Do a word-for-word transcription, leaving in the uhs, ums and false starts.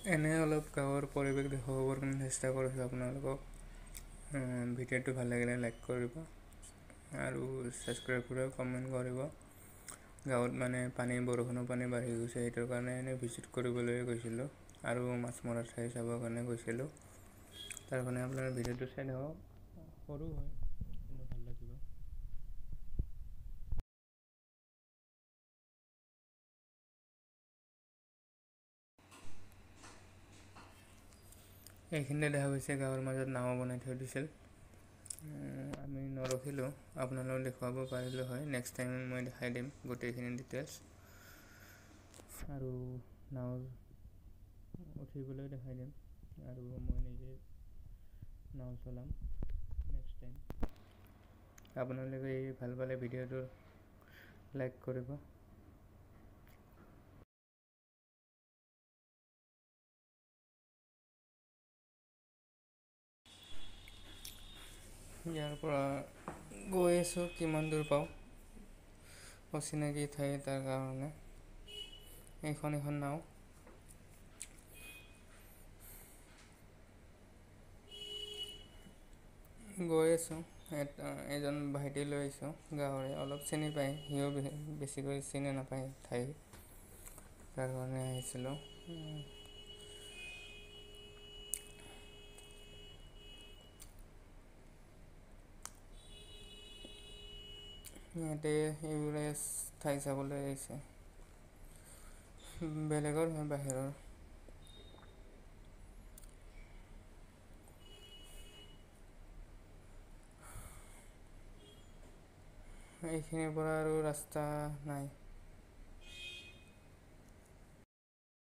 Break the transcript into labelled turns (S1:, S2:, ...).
S1: এনে অলপ গাঁৱৰ পৰিৱেশ দেখুৱাবৰ কাৰণে চেষ্টা কৰিছোঁ আপোনালোকক। ভিডিঅ'টো ভাল লাগিলে লাইক কৰিব আৰু ছাবস্ক্ৰাইব কৰিব, কমেণ্ট কৰিব। গাঁৱত মানে পানী বৰষুণৰ পানী বাঢ়ি গৈছে, সেইটোৰ কাৰণে এনেই ভিজিট কৰিবলৈ গৈছিলোঁ আৰু মাছ মৰা ঠাই চাবৰ কাৰণে গৈছিলোঁ। তাৰ কাৰণে আপোনাৰ ভিডিঅ'টো চাই থাকক, সৰু হয় কিন্তু ভাল লাগিব। এইখিনিতে দেখা গৈছে গাঁৱৰ মাজত নাও বনাই থৈ দিছিল। আমি নৰখিলোঁ, আপোনালোকক দেখুৱাব পাৰিলোঁ হয়। নেক্সট টাইম মই দেখাই দিম গোটেইখিনি ডিটেইলছ আৰু নাও উঠিবলৈ দেখাই দিম আৰু মই নিজে নাও চলাম নেক্সট টাইম। আপোনালোকে ভাল পালে ভিডিঅ'টো লাইক কৰিব। ইয়াৰ পৰা গৈ আছোঁ, কিমান দূৰ পাওঁ। অচিনাকি ঠাই তাৰ কাৰণে এইখন এখন নাও। গৈ আছোঁ, এজন ভাইটি লৈ আহিছোঁ গাঁৱৰে, অলপ চিনি পায়, সিও বেছিকৈ চিনি নাপায় ঠাই, তাৰ কাৰণে আহিছিলোঁ। ইয়াতে এইবোৰে ঠাই চাবলৈ আহিছে, বেলেগৰ হয় বাহিৰৰ। এইখিনিৰ পৰা আৰু ৰাস্তা নাই।